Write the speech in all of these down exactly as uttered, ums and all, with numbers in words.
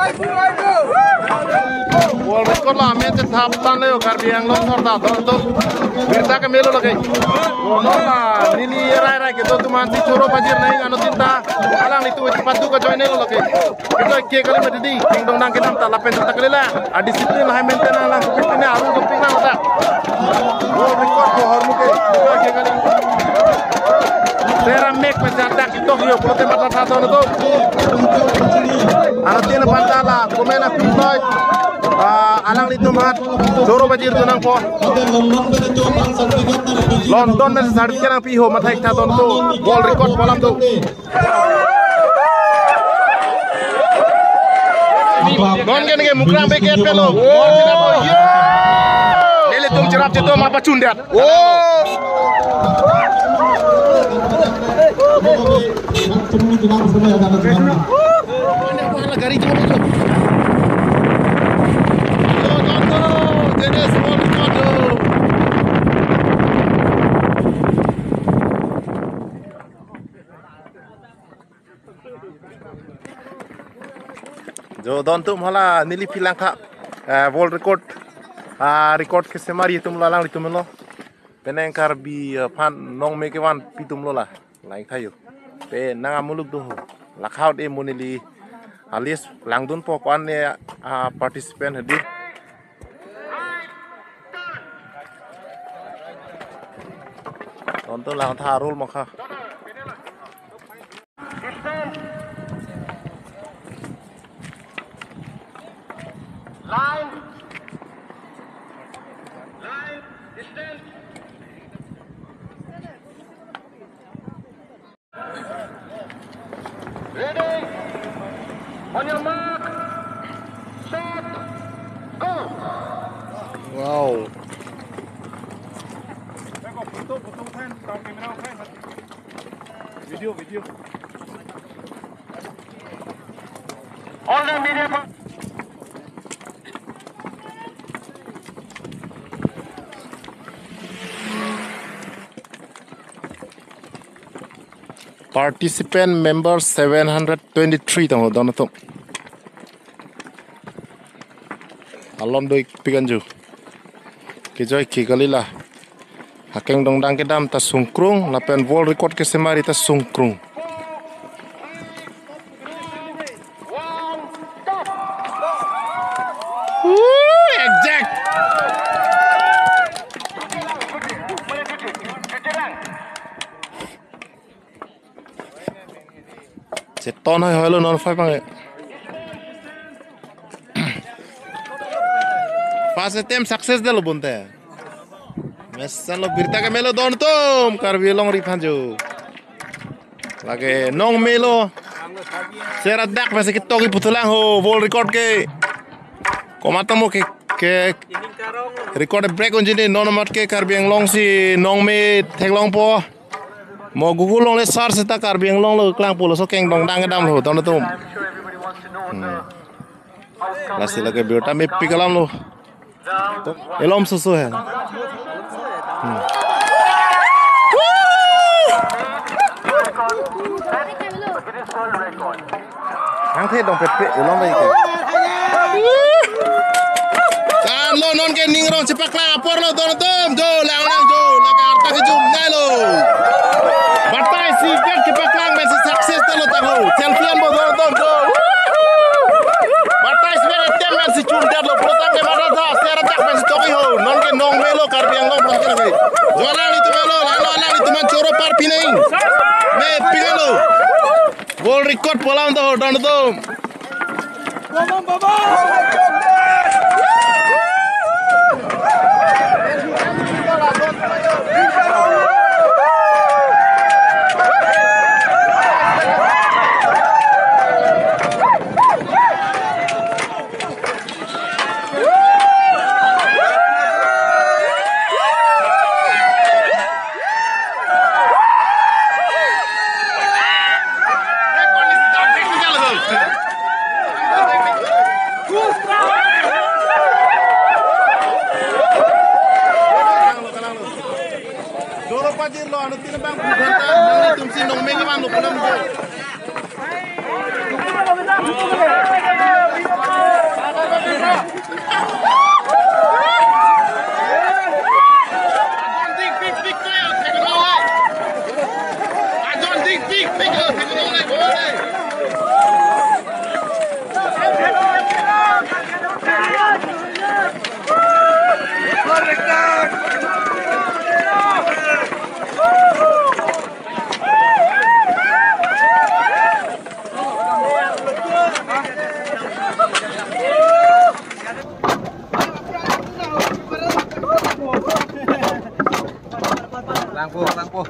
World record lah, match thap tan leo Karbi Anglong thorda thordo. Berita ke melo lagi. Norma nili rai rai ke tu manti choro bajir nahi anu tinta. Alang itu cepat tu ke join leo lagi. Kita ke kali mati kingdom nang kita tak lapen tak kali lah. A disiplin lah maintain lah. Kita aru doping lah kita. World record ko hormu ke kita ke kali. Sera mek mencatat di Tokyo prote mata satu itu. Anu tin pantala komena Floyd. Alang itu mat joro bajir tu nang po London mes sardik nang piho mathai ta don tu world record polam tu don gen ge mukrang beket pelo oh yo lele tum cerap ceto ma pacundat oh mana gari tu जो दोन तुम हला नीली फिलांखा world record record के सेमारी तुम ला लांग तुम लो पेनेंकार बी फान नोंग मेके वन पी तुम लो ला लाइक थायो पे नंगा मुलुक दो लाखाउट ए मुनिली आलिस लांगदुन पॉपन ने पार्टिसिपेंट हदी दोन तो लांग था रोल मखा Line, line, distance. Ready? On your mark. Shot. Go. Wow. Foto, foto uठाएं, कैमरा उठाएं. Video, video. All the media. Participant member seven hundred twenty-three tang don to alom doi piganju ke joy ki galila hakeng dong dang ke dam ta sungkrung lapen world record ke semari ta sungkrung exact Ceton hai halo non five bang. First attempt success dalo bunte. Mesan lo birta ke melo don tom Karbi long rifanjo. Lage nong melo. Sera dak masih kita togi putulang ho world record ke. Komata mo ke ke record break unjini non mat ke Karbi yang long si nong me thek long po. Mo Google long le search ta Karbi yang long lo klang pulo so keng dong dang dam lo don to lasi lage biota me pikalam lo elom so so hai hang the dong pet pet elom bai ke kan lo non ke ning rong cepak la por lo don tom jo lang lang jo laga arta ke jum nai lo Batai si bet ke paklang masih sukses telo tahu. Champion bo don don do. Batai si bet tem masih cundat lo protang ke mana dah. Sera tak masih toki ho. Non ke nong melo Karbi yang long protang ke. Jualan itu melo, lalu lalu itu man coro par pinain. Me pingalo. World record polam tahu don do. Bom bom bom. Pajir lo anu tin bang bukan nang tum si nong me ke man lo pulam jo Langpuh, langpuh.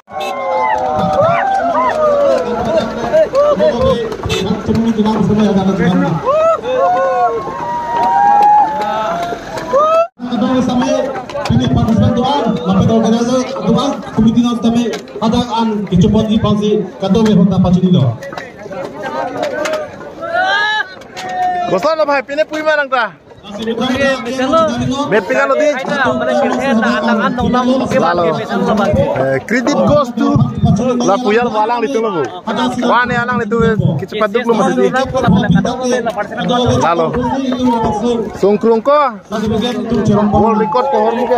Sampai ini partisipan doang, sampai organizer doang, komite nang sampai ada an kecepatan di pangsi kado me honda pacuni do. Gosok lo bhai pine pui marang ta. Bet pingan lo di. Credit goes to la puyal walang itu lo. Wane alang itu cepat duk lo mesti. Lalu. Songkrong ko. World record pohon juga.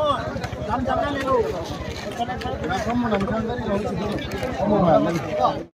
Kamu